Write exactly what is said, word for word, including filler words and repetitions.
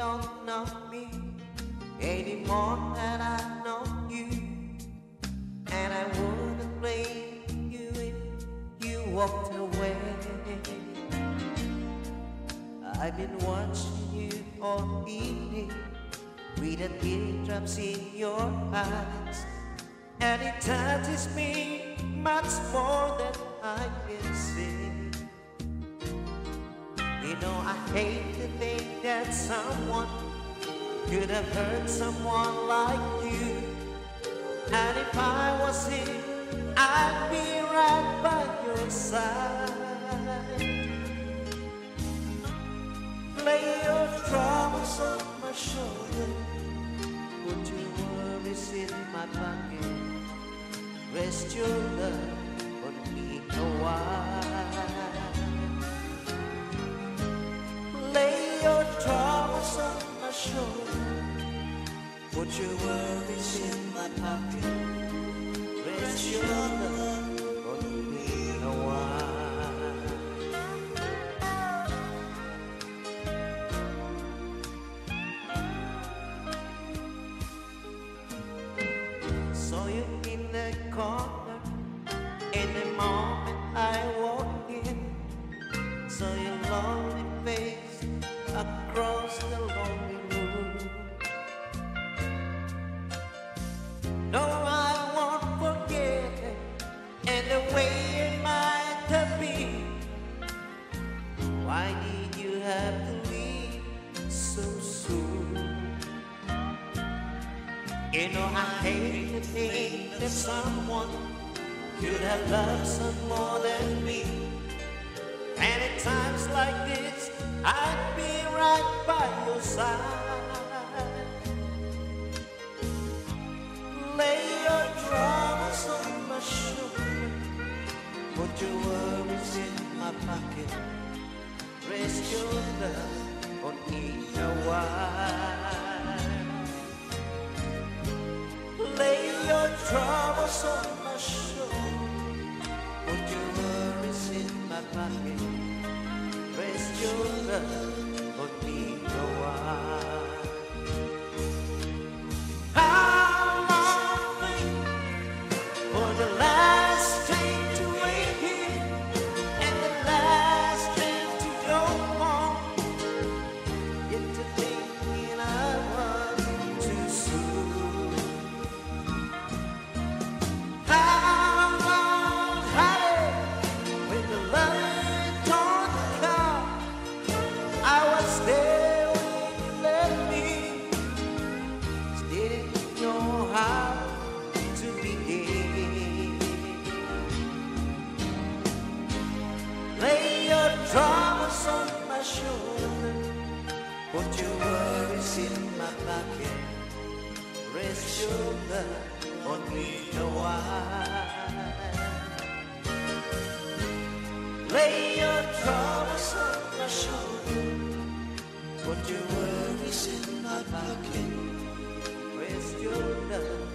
don't know me anymore than I know you, and I wouldn't blame you if you walked away. I've been watching you all evening with the teardrops in your eyes, and it touches me much more than I can say. You know, I hate to think that someone could have hurt someone like you, and if I was him, I'd be right by your side. Lay your troubles on my shoulder, put your worries in my pocket, rest your love on me a while. Lay your troubles on my shoulder, put your worries in my pocket, rest your love on me a while. Saw you in the corner in the moment I walked in, saw your lonely face across the lonely room. No, I won't forget it, and the way it might have been. Why did you have to leave so soon? You know, I hate to think that someone could have loved some more than me, and at times like this I'd be right by your side. Lay your troubles on my shoulder, put your worries in my pocket, rest your love on me a while. Lay your troubles on my shoulder, put your worries in my pocket, rest your love on me a while. How long wait for the last train to wait here, and the last train to go home? Yet to thinking I was too soon. How long, honey, when the love torn the car, I was there when you left me, still didn't know how to begin. Lay your troubles on my shoulder, put your worries in my pocket, rest your love on me a while. Lay your troubles on my shoulder, put your worries in my pocket, rest your love